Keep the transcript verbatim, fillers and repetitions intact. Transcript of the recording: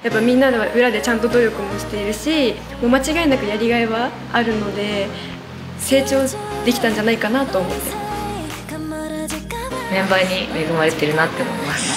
やっぱみんなでは裏でちゃんと努力もしているし、もう間違いなくやりがいはあるので成長できたんじゃないかなと思って。 メンバーに恵まれてるなって思います。